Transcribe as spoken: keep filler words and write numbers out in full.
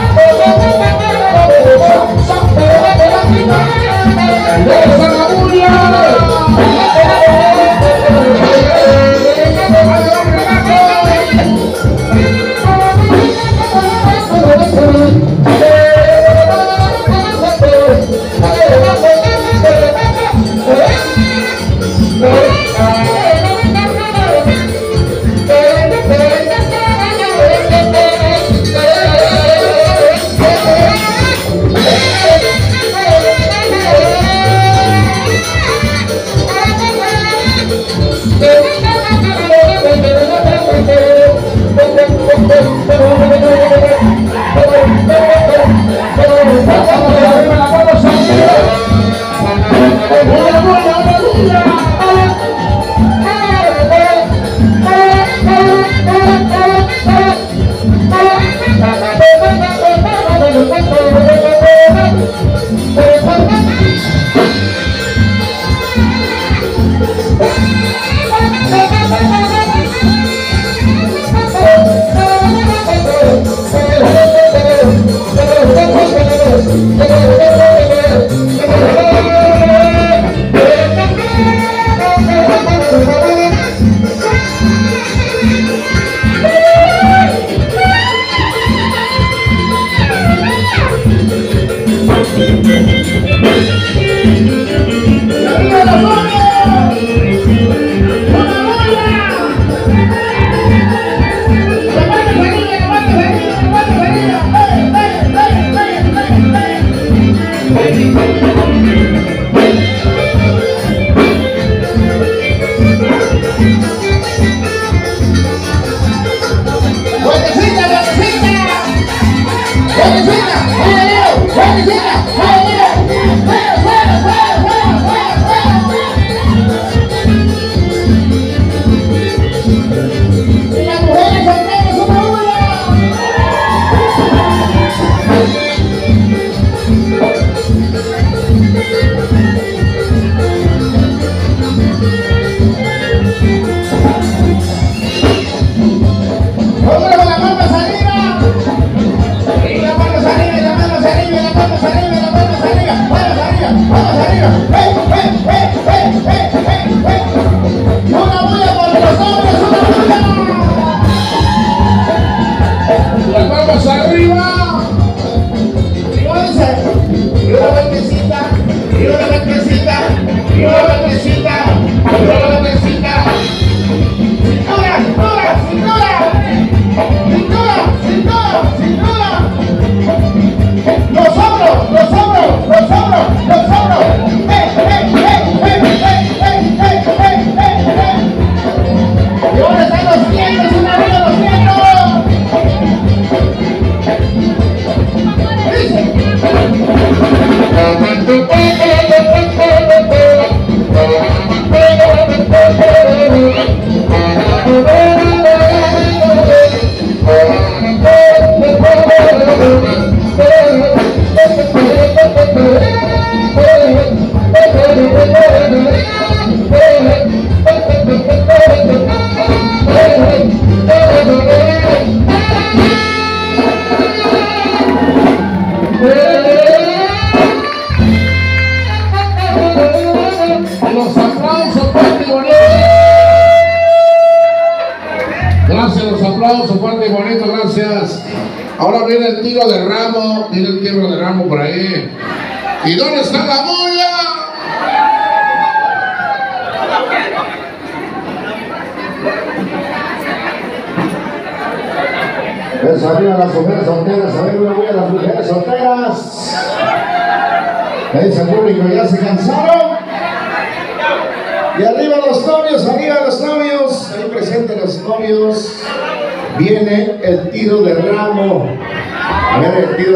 Ahora viene el tiro de ramo, viene el tiro de ramo por ahí. ¿Y dónde está la bulla? Pues arriba las mujeres solteras, a ver una bulla a las mujeres solteras. ¿Qué dice el público? ¿Ya se cansaron? Y arriba los novios, arriba los novios, ahí presentes los novios. Viene el tiro de ramo. A ver el tiro.